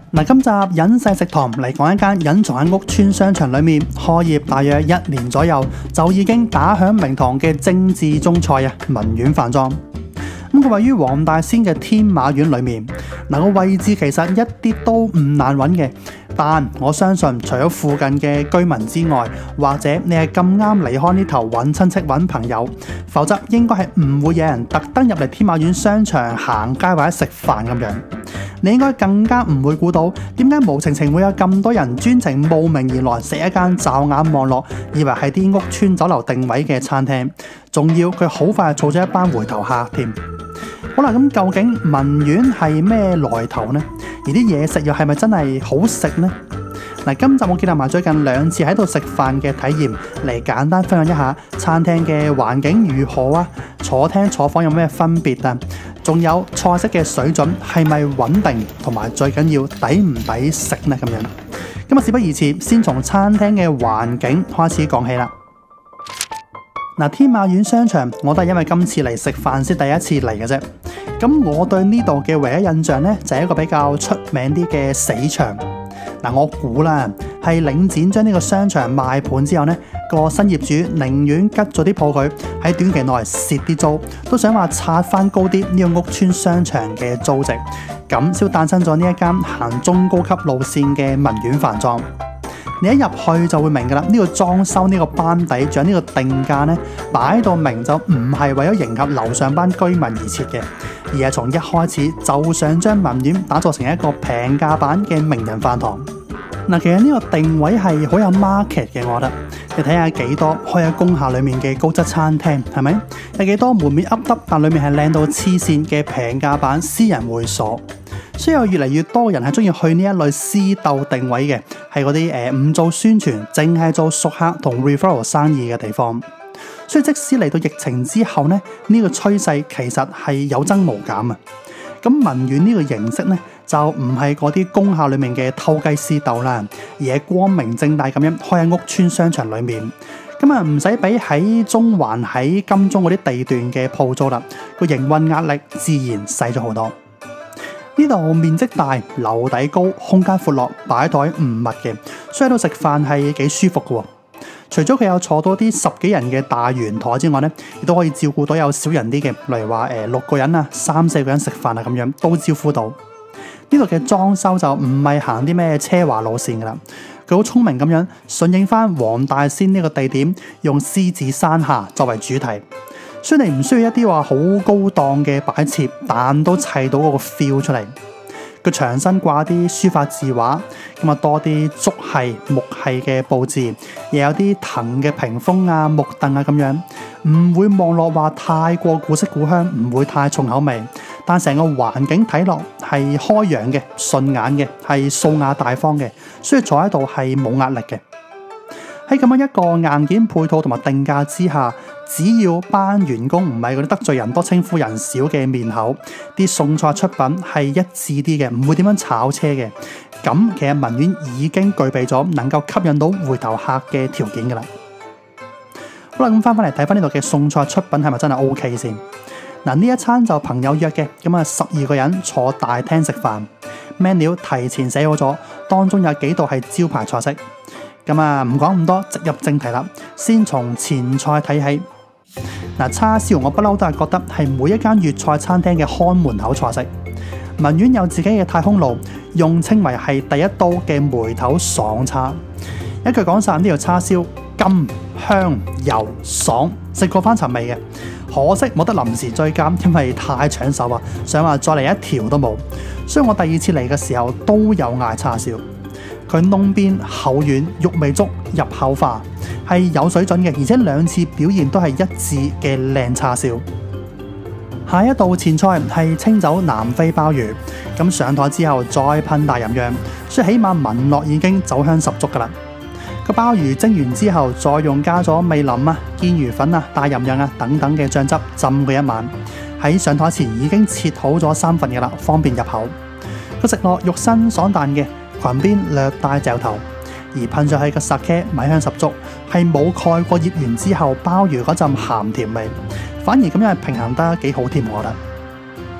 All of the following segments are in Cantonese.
嗱，今集隱世食堂嚟講一間隱藏喺屋邨商場裏面，開業大約1年左右，就已經打響名堂嘅精緻中菜啊，文苑飯莊。咁佢位於黃大仙嘅天馬苑裏面，嗱，個位置其實一啲都唔難揾嘅。但我相信，除咗附近嘅居民之外，或者你係咁啱離開呢頭揾親戚揾朋友，否則應該係唔會有人特登入嚟天馬苑商場行街或者食飯咁樣。你應該更加唔會估到點解無情情會有咁多人專程慕名而來食一間驟眼望落以為係啲屋邨酒樓定位嘅餐廳，仲要佢好快就儲咗一班回頭客添。好啦，咁究竟文苑係咩來頭呢？而啲嘢食又係咪真係好食呢？嗱，今集我結合埋最近2次喺度食飯嘅體驗，嚟簡單分享一下餐廳嘅環境如何啊，坐廳坐房有咩分別啊，仲有菜式嘅水準係咪穩定，同埋最緊要抵唔抵食呢？咁樣，咁啊事不宜遲，先從餐廳嘅環境開始講起啦。嗱，天馬苑商場我都係因為今次嚟食飯先第一次嚟嘅啫。咁我對呢度嘅唯一印象呢，就係一個比較出名啲嘅死場。嗱，我估啦，係領展將呢個商場賣盤之後呢，個新業主寧願吉咗啲鋪佢喺短期內蝕啲租，都想話拆翻高啲呢個屋邨商場嘅租值，咁先誕生咗呢一間行中高級路線嘅文苑飯莊。你一入去就會明㗎啦，呢個裝修呢個班底仲有呢個定價呢，擺到明就唔係為咗迎合樓上班居民而設嘅，而係從一開始就想將文苑打造成一個平價版嘅名人飯堂。嗱，其實呢個定位係好有 market 嘅，我覺得。你睇下幾多開喺工廈裡面嘅高質餐廳，係咪？有幾多門面噏得，但裡面係靚到黐線嘅平價版私人會所。所以有越嚟越多人係中意去呢一類私竇定位嘅，係嗰啲唔做宣傳，淨係做熟客同 referral 生意嘅地方。所以即使嚟到疫情之後呢，呢個趨勢其實係有增無減啊。咁文苑呢個形式呢，就唔係嗰啲工廈裡面嘅偷雞私竇啦，而係光明正大咁樣開喺屋邨商場裡面。咁啊唔使俾喺中環喺金鐘嗰啲地段嘅鋪租啦，個營運壓力自然細咗好多。呢度面積大，樓底高，空間闊落，擺台唔密嘅，所以喺度食飯係幾舒服嘅。除咗佢有坐到啲10幾人嘅大圓台之外呢，亦都可以照顧到有少人啲嘅，例如話6個人啊、3、4個人食飯啊咁樣都招呼到。呢度嘅裝修就唔係行啲咩奢華路線噶啦，佢好聰明咁樣順應翻黃大仙呢個地點，用獅子山下作為主題。雖然你唔需要一啲話好高檔嘅擺設，但都砌到嗰個 feel 出嚟。佢牆身掛啲書法字畫，咁啊多啲竹系、木系嘅佈置，又有啲藤嘅屏風啊、木凳啊咁樣，唔會望落話太過古色古香，唔會太重口味。但成個環境睇落係開揚嘅、順眼嘅，係素雅大方嘅，所以坐喺度係冇壓力嘅。喺咁樣一個硬件配套同埋定價之下，只要班員工唔係嗰啲得罪人多稱呼人少嘅面口，啲餸菜出品係一致啲嘅，唔會點樣炒車嘅，咁其實文苑已經具備咗能夠吸引到回頭客嘅條件㗎啦。好啦，咁翻嚟睇翻呢度嘅餸菜出品係咪真係 OK 先？嗱，呢一餐就朋友約嘅，咁啊12個人坐大廳食飯 ，menu 提前寫好咗，當中有幾道係招牌菜式。咁啊，唔講咁多，直入正題啦。先從前菜睇起。嗱，叉燒我不嬲都係覺得係每一間粵菜餐廳嘅看門口菜式。文苑有自己嘅太空爐，用稱為係第一刀嘅梅頭爽叉。一句講晒，呢條叉燒甘香油爽，食過翻尋味嘅。可惜冇得臨時追加，因為太搶手啊，想話再嚟一條都冇。所以我第2次嚟嘅時候都有嗌叉燒。佢燶邊厚軟，肉味足，入口化，係有水準嘅，而且2次表現都係一致嘅靚叉燒。下一道前菜係清酒南非鮑魚，咁上台之後再噴大吟釀，所以起碼聞落已經酒香十足㗎啦。個鮑魚蒸完之後，再用加咗味淋啊、堅魚粉啊、大吟釀啊等等嘅醬汁浸佢一晚，喺上台前已經切好咗3份嘅啦，方便入口。個食落肉身爽彈嘅。裙邊略帶嚼頭，而噴上去嘅 sake 米香十足，係冇蓋過醃完之後鮑魚嗰陣鹹甜味，反而咁樣係平衡得幾好添，我覺得。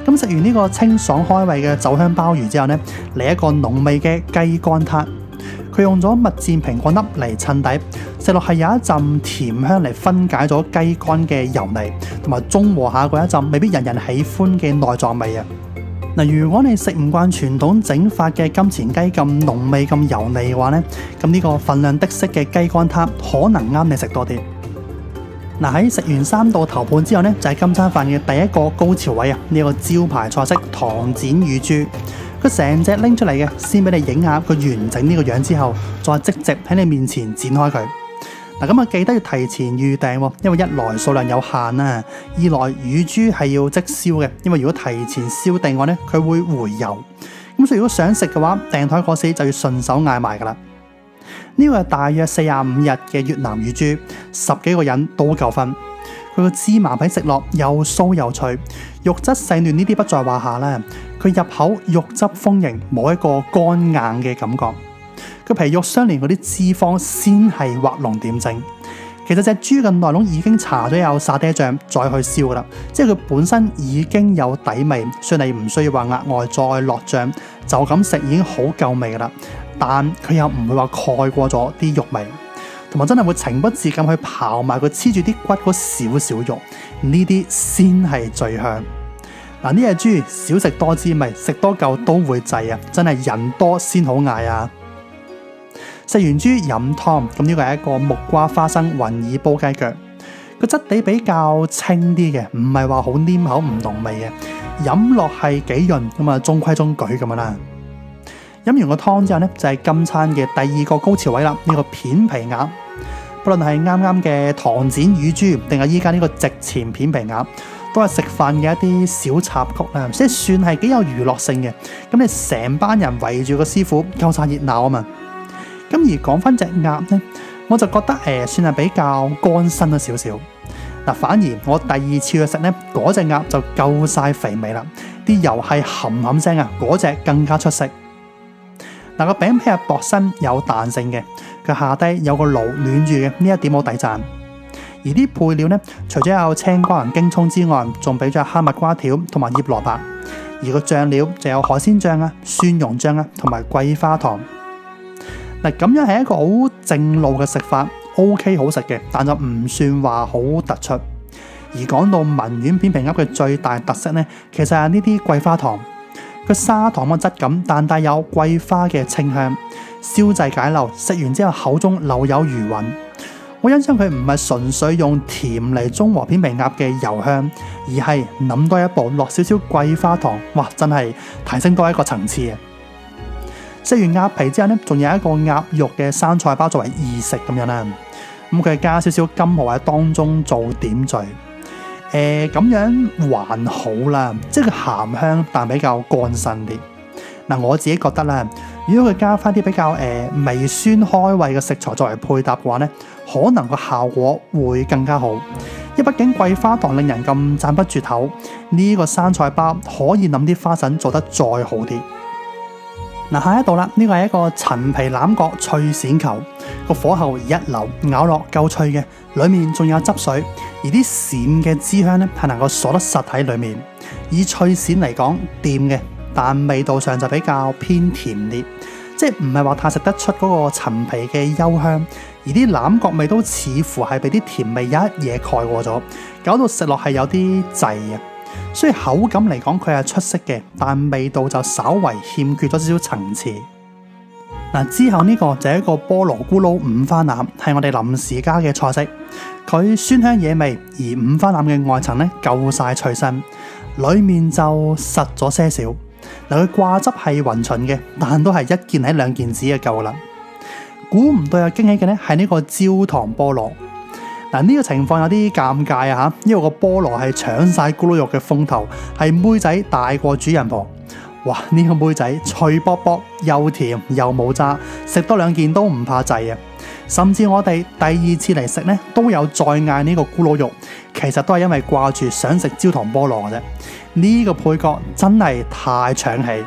咁食完呢個清爽開胃嘅酒香鮑魚之後呢，嚟一個濃味嘅雞肝撻。佢用咗蜜餞蘋果粒嚟襯底，食落係有一陣甜香嚟分解咗雞肝嘅油膩，同埋中和下嗰一陣未必人人喜歡嘅內臟味啊！嗱，如果你食唔慣傳統整法嘅金錢雞咁濃味咁油膩嘅話呢，咁呢個份量的式嘅雞肝撻可能啱你食多啲。嗱，喺食完3道頭盤之後呢，就係今餐飯嘅第一個高潮位啊！呢個招牌菜式糖煎乳豬，佢成隻拎出嚟嘅，先俾你影下佢完整呢個樣之後，再即席喺你面前剪開佢。嗱，咁啊記得要提前預訂，因為一來數量有限啊，二來乳豬係要即燒嘅，因為如果提前燒訂嘅話呢，佢會回油。咁所以如果想食嘅話，訂台嗰時就要順手嗌埋噶啦。呢個係大約45日嘅越南乳豬，10幾個人都夠分。佢個芝麻皮食落又酥又脆，肉質細嫩呢啲不在話下啦。佢入口肉汁豐盈，冇一個乾硬嘅感覺。佢皮肉相連嗰啲脂肪先係畫龍點睛。其實隻豬嘅內籠已經搽咗有沙爹醬再去燒噶啦，即係佢本身已經有底味，所以你唔需要話額外再落醬，就咁食已經好夠味噶啦。但佢又唔會話蓋過咗啲肉味，同埋真係會情不自禁去刨埋佢黐住啲骨嗰少少肉，呢啲先係最香。嗱，呢隻豬少食多滋味，食多嚿都會滯啊！真係人多先好嗌啊！食完豬飲湯，咁呢個係一個木瓜花生雲耳煲雞腳，個質地比較清啲嘅，唔係話好黏口唔濃味嘅，飲落係幾潤咁啊，中規中矩咁樣啦。飲完個湯之後呢，就係今餐嘅第二個高潮位啦。呢個片皮鴨，不論係啱啱嘅糖煎乳豬，定係依家呢個席前片皮鴨，都係食飯嘅一啲小插曲啦，即係算係幾有娛樂性嘅。咁你成班人圍住個師傅，夠晒熱鬧啊嘛。咁而講翻隻鴨呢，我就覺得算係比較乾身咗少少。嗱，反而我第二次去食呢，嗰隻鴨就夠晒肥美啦，啲油係冚冚聲啊，嗰隻更加出色。嗱，個餅皮係薄身有彈性嘅，佢下低有個爐暖住嘅，呢一點好抵讚。而啲配料呢，除咗有青瓜同京葱之外，仲俾咗哈密瓜條同埋醃蘿蔔。而個醬料就有海鮮醬啊、蒜蓉醬啊同埋桂花糖。嗱，咁樣係一個好正路嘅食法 ，OK 好食嘅，但就唔算話好突出。而講到文苑片皮鴨嘅最大特色呢，其實係呢啲桂花糖。個砂糖嘅質感，但帶有桂花嘅清香，燒製解漏，食完之後口中留有餘韻。我欣賞佢唔係純粹用甜嚟中和片皮鴨嘅油香，而係諗多一步，落少少桂花糖，哇！真係提升多一個層次嘅。食完鴨皮之後呢，仲有一個鴨肉嘅生菜包作為二食咁樣啦。咁佢係加少少金蠔喺當中做點綴。咁樣還好啦，即係佢鹹香，但比較乾身啲。嗱，我自己覺得啦，如果佢加翻啲比較微酸開胃嘅食材作為配搭嘅話呢，可能個效果會更加好。因為畢竟桂花糖令人咁讚不絕口，呢個生菜包可以諗啲花臣做得再好啲。嗱，下一道啦，呢個係一個陳皮欖角脆鱔球，個火候一流，咬落夠脆嘅，裏面仲有汁水，而啲鱔嘅脂香呢係能夠鎖得實喺裏面。以脆鱔嚟講，掂嘅，但味道上就比較偏甜啲，即係唔係話太食得出嗰個陳皮嘅幽香，而啲欖角味都似乎係俾啲甜味一嘢蓋過咗，搞到食落係有啲滯啊。所以口感嚟講佢係出色嘅，但味道就稍為欠缺咗少少層次。嗱，之後呢個就係一個菠蘿咕嚕五花腩，係我哋臨時加嘅菜式。佢酸香野味，而五花腩嘅外層呢夠晒脆身，裏面就實咗些少。嗱，佢掛汁係勻勻嘅，但都係一件喺兩件紙就夠啦。估唔到有驚喜嘅呢係呢個焦糖菠蘿。嗱，呢個情況有啲尷尬啊，因為個菠蘿係搶晒咕嚕肉嘅風頭，係妹仔大過主人婆。哇！呢個妹仔脆卜卜，又甜又冇渣，食多兩件都唔怕滯啊！甚至我哋第二次嚟食呢，都有再嗌呢個咕嚕肉，其實都係因為掛住想食焦糖菠蘿嘅啫。呢個配角真係太搶戲。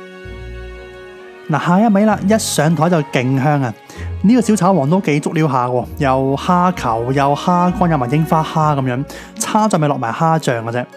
嗱，下一味啦，一上台就勁香啊！呢個小炒王都幾足料下喎，又蝦球又蝦乾，有埋櫻花蝦咁樣，叉在咪落埋蝦醬嘅啫。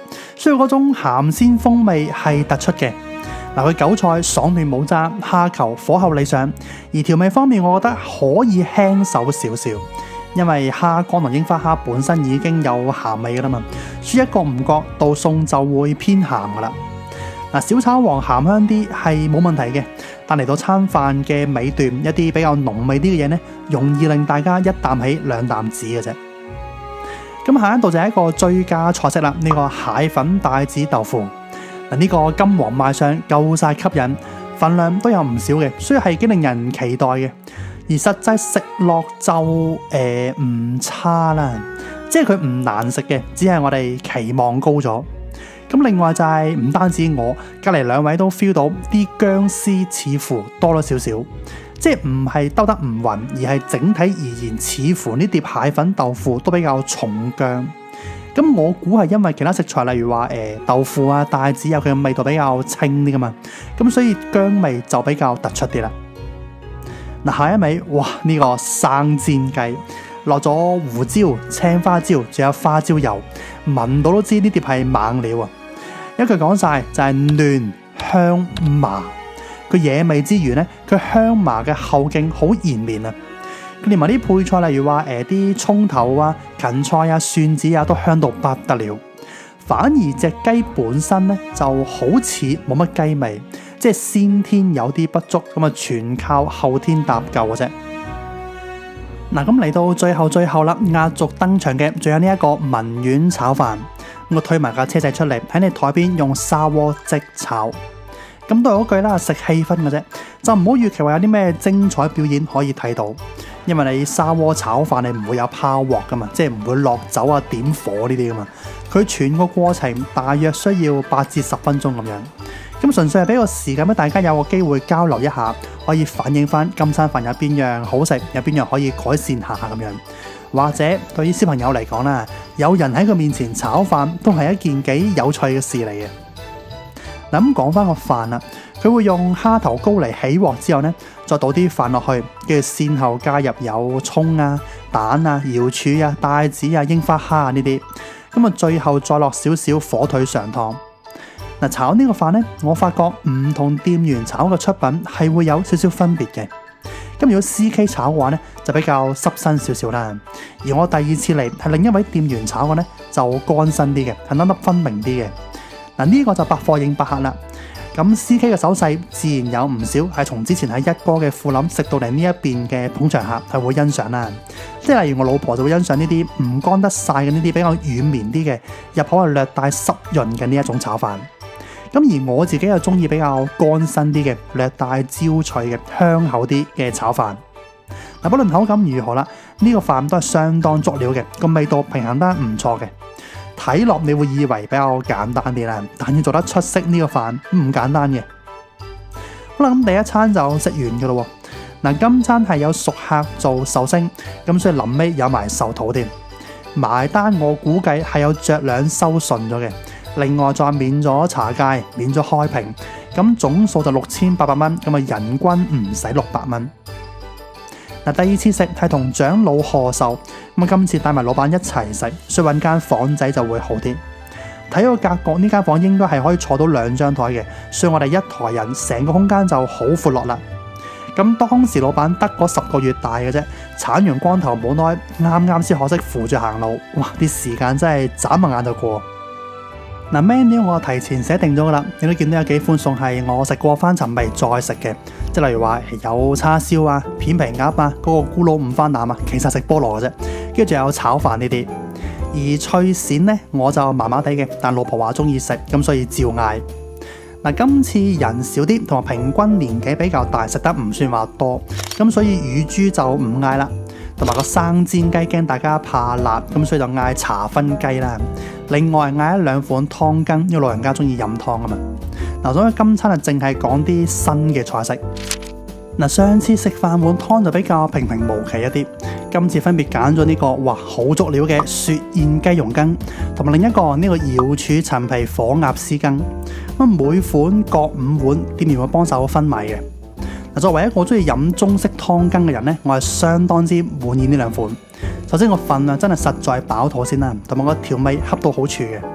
所以嗰種鹹鮮風味係突出嘅。嗱，佢韭菜爽嫩冇渣，蝦球火候理想，而調味方面我覺得可以輕手少少，因為蝦乾同櫻花蝦本身已經有鹹味噶啦嘛，所以一個唔覺道餸就會偏鹹噶啦。嗱，小炒王鹹香啲係冇問題嘅，但嚟到餐飯嘅尾段，一啲比較濃味啲嘅嘢呢，容易令大家一啖起兩啖止嘅啫。咁下一道就係一個最佳菜式啦，呢個蟹粉帶子豆腐。嗱，呢個金黃賣相夠晒吸引，份量都有唔少嘅，所以係幾令人期待嘅。而實際食落就唔差啦，即係佢唔難食嘅，只係我哋期望高咗。咁另外就係唔單止我隔離兩位都 feel 到啲薑絲似乎多咗少少，即係唔係兜得唔勻，而係整體而言似乎呢碟蟹粉豆腐都比較重薑。咁我估係因為其他食材例如話豆腐啊、帶子有佢嘅味道比較清啲噶嘛，咁所以薑味就比較突出啲啦。嗱，下一味，哇！呢個生煎雞落咗胡椒、青花椒，仲有花椒油，聞到都知呢碟係猛料啊！一句講晒就係嫩香麻，佢惹味之餘呢，佢香麻嘅後勁好延綿啊！連埋啲配菜，例如話啲蔥頭啊、芹菜啊、蒜子啊，都香到不得了。反而隻雞本身呢，就好似冇乜雞味，即係先天有啲不足，咁啊全靠後天搭救嘅啫。嗱，咁嚟到最後啦，壓軸登場嘅仲有呢一個文苑炒飯。我推埋架車仔出嚟喺你台邊用砂鍋即炒，咁都係嗰句啦，食氣氛嘅啫，就唔好預期話有啲咩精彩表演可以睇到。因為你砂鍋炒飯你唔會有拋鑊噶嘛，即係唔會落酒啊、點火呢啲噶嘛，佢全個過程大約需要8至10分鐘咁樣。咁純粹係俾個時間俾大家有個機會交流一下，可以反映翻今餐飯有邊樣好食，有邊樣可以改善下咁樣。或者對於小朋友嚟講啦，有人喺佢面前炒飯都係一件幾有趣嘅事嚟嘅。嗱，咁講翻個飯啦，佢會用蝦頭膏嚟起鑊之後呢，再倒啲飯落去，跟住先後加入有蔥啊、蛋啊、瑤柱啊、帶子啊、櫻花蝦啊呢啲，咁啊最後再落少少火腿上湯。嗱，炒呢個飯呢，我發覺唔同店員炒嘅出品係會有少少分別嘅。咁如果 CK 炒嘅話呢，就比較濕身少少啦。而我第二次嚟係另一位店員炒嘅呢，就乾身啲嘅，係粒粒分明啲嘅。嗱，呢個就百貨應百客啦。咁 CK 嘅手勢自然有唔少係從之前喺一哥嘅富林食到嚟呢一邊嘅捧場客係會欣賞啦。即係例如我老婆就會欣賞呢啲唔乾得晒嘅呢啲比較軟綿啲嘅，入口係略帶濕潤嘅呢一種炒飯。咁而我自己又中意比較乾身啲嘅，略帶焦脆嘅香口啲嘅炒飯。嗱，不論口感如何啦，呢個飯都係相當足料嘅，個味道平衡得唔錯嘅。睇落你會以為比較簡單啲啦，但要做得出色呢個飯唔簡單嘅。好啦，咁第一餐就食完噶咯。嗱，今餐係有熟客做壽星，咁所以臨尾有埋壽桃添。埋單我估計係有着兩收順咗嘅，另外再免咗茶芥，免咗開瓶，咁總數就6800蚊，咁啊人均唔使600蚊。嗱，第二次食係同長老賀壽，咁今次帶埋老闆一齊食，所以揾間房仔就會好啲。睇個格局，呢間房應該係可以坐到2張台嘅，所以我哋一台人成個空間就好闊落啦。咁當時老闆得嗰10個月大嘅啫，鏟完光頭冇耐，啱啱先學識扶住行路，哇！啲時間真係眨下眼就過。嗱，menu 我提前寫定咗噶啦，你都見到有幾款餸係我食過翻尋味再食嘅，即係例如話有叉燒啊、片皮鴨啊、嗰個咕嚕五番腩啊，其實食菠蘿嘅啫，跟住仲有炒飯呢啲。而脆鱔呢，我就麻麻地嘅，但老婆話中意食，咁所以照嗌。嗱，今次人少啲，同埋平均年紀比較大，食得唔算話多，咁所以乳豬就唔嗌啦。同埋個生煎雞驚大家怕辣，咁所以就嗌茶分雞啦。另外嗌1-2款湯羹，因為老人家中意飲湯啊嘛。嗱，所以今餐就淨係講啲新嘅菜式。嗱，上次食飯碗湯就比較平平無奇一啲，今次分別揀咗呢個哇好足料嘅雪燕雞蓉羹，同埋另一個呢個瑤柱陳皮火鴨絲羹。咁每款各5碗，店員會幫手分米嘅。作為一個中意飲中式湯羹嘅人呢，我係相當之滿意呢2款。首先個份量真係實在飽肚先啦，同埋個調味恰到好處嘅。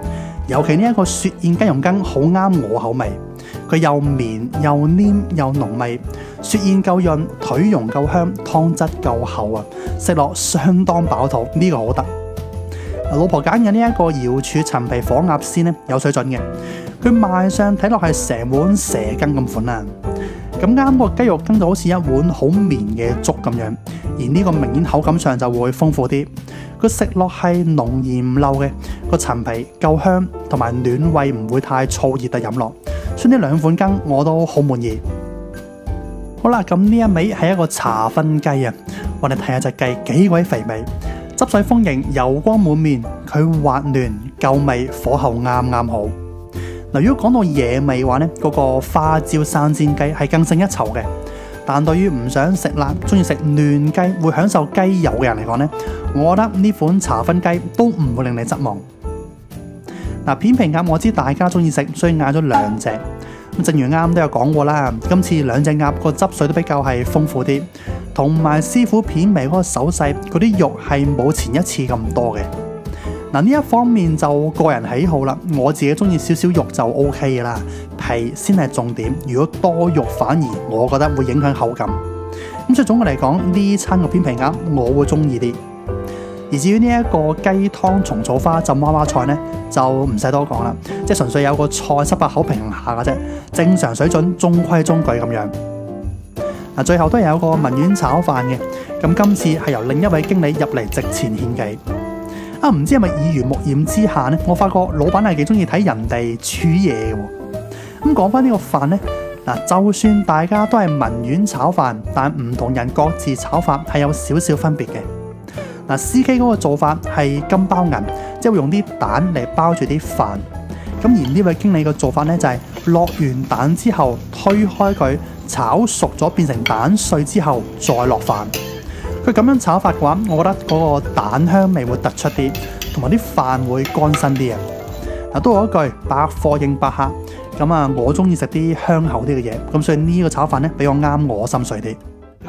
尤其呢一個雪燕雞蓉羹好啱我口味，佢又綿又黏又濃味，雪燕夠潤，腿蓉夠香，湯質夠厚啊，食落相當飽肚，呢個好得。老婆揀嘅呢一個瑤柱陳皮火鴨絲呢，有水準嘅，佢賣相睇落係成碗蛇羹咁款啊，咁啱個雞肉羹就好似一碗好綿嘅粥咁樣，而呢個明顯口感上就會豐富啲，佢食落係濃而唔漏嘅，個陳皮夠香，同埋暖胃唔會太燥熱地飲落，所以呢兩款羹我都好滿意。好啦，咁呢一味係一個茶分雞啊，我哋睇下隻雞幾鬼肥美。汁水豐盈，油光滿面，佢滑嫩夠味，火候啱啱好。嗱，如果講到野味嘅話呢，嗰個花椒生煎雞係更勝一籌嘅。但對於唔想食辣、中意食嫩雞、會享受雞油嘅人嚟講呢，我覺得呢款茶分雞都唔會令你失望。嗱，片皮鴨我知大家中意食，所以嗌咗兩隻。咁正如啱都有講過啦，今次兩隻鴨個汁水都比較係豐富啲。同埋師傅片味嗰個手勢，嗰啲肉係冇前一次咁多嘅。嗱，呢一方面就個人喜好啦，我自己中意少少肉就 OK 嘅啦，皮先係重點。如果多肉反而我覺得會影響口感。咁所以總嘅嚟講，呢餐個片皮鴨我會中意啲。而至於呢一個雞湯蟲草花浸娃娃菜呢，就唔使多講啦，即係純粹有個菜濕把口平衡下嘅啫，正常水準，中規中矩咁樣。最後都有個文苑炒飯嘅，咁今次係由另一位經理入嚟席前獻技。唔知係咪耳濡目染之下呢，我發覺老闆係幾中意睇人哋煮嘢嘅。咁講翻呢個飯呢，就算大家都係文苑炒飯，但唔同人各自炒法係有少少分別嘅。CK 嗰個做法係金包銀，即係會用啲蛋嚟包住啲飯。咁而呢位經理嘅做法呢，就係落完蛋之後推開佢，炒熟咗變成蛋碎之後再落飯。佢咁樣炒法嘅話，我覺得嗰個蛋香味會突出啲，同埋啲飯會乾身啲啊。都有一句百貨應百客，咁我中意食啲香口啲嘅嘢，咁所以呢個炒飯呢，比較啱我心水啲。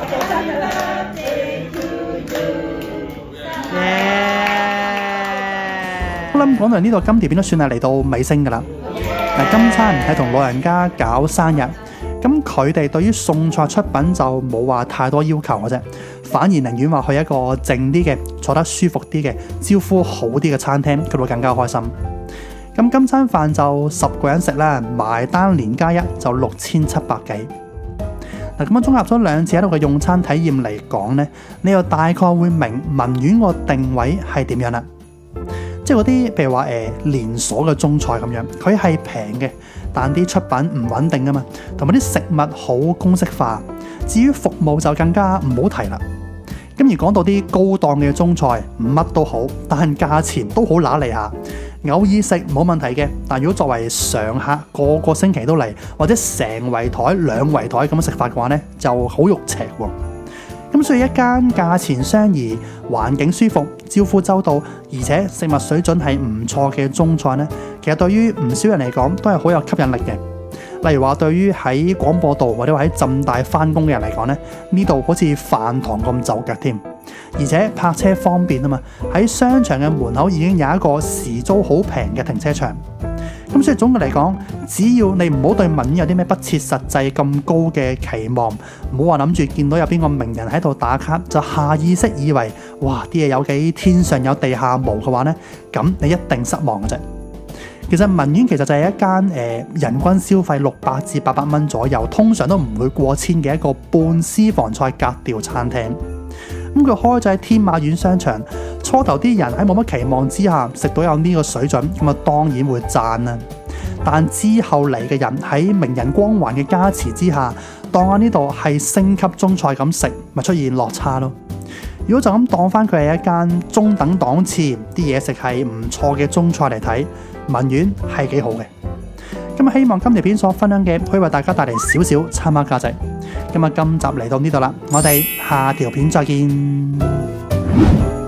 好啦，咁講到呢度，今條片都算係嚟到尾聲噶啦。今餐係同老人家搞生日，咁佢哋對於餸菜出品就冇話太多要求嘅啫，反而寧願話去一個靜啲嘅、坐得舒服啲嘅、招呼好啲嘅餐廳，佢會更加開心。咁今餐飯就10個人食啦，埋單連加一就6700幾。咁樣綜合咗兩次喺度嘅用餐體驗嚟講呢，你又大概會明文苑個定位係點樣啦。即係嗰啲譬如話連鎖嘅中菜咁樣，佢係平嘅，但啲出品唔穩定啊嘛，同埋啲食物好公式化。至於服務就更加唔好提啦。咁而講到啲高檔嘅中菜，乜都好，但價錢都好揦脷下。偶爾食冇問題嘅，但如果作為常客，個個星期都嚟，或者成圍台、2圍台咁樣食法嘅話呢，就好肉赤喎。咁所以一間價錢相宜、環境舒服、招呼周到，而且食物水準係唔錯嘅中菜呢，其實對於唔少人嚟講都係好有吸引力嘅。例如話，對於喺廣播道或者話喺浸大返工嘅人嚟講呢，呢度好似飯堂咁就腳添，而且泊車方便啊嘛。喺商場嘅門口已經有一個時租好平嘅停車場。咁所以總嘅嚟講，只要你唔好對文苑有啲咩不切實際咁高嘅期望，唔好話諗住見到有邊個名人喺度打卡，就下意識以為哇啲嘢有幾天上有地下無嘅話呢，咁你一定失望嘅啫。其實文苑其實就係一間人均消費600至800蚊左右，通常都唔會過千嘅一個半私房菜格調餐廳。咁佢開咗喺天馬苑商場，初頭啲人喺冇乜期望之下食到有呢個水準，咁當然會讚啦。但之後嚟嘅人喺名人光環嘅加持之下，當喺呢度係升級中菜咁食，咪出現落差咯。如果就咁當翻佢係一間中等檔次，啲嘢食係唔錯嘅中菜嚟睇，文苑係幾好嘅。咁希望今條片所分享嘅可以為大家帶嚟少少參考價值。今集嚟到呢度啦，我哋下條片再見。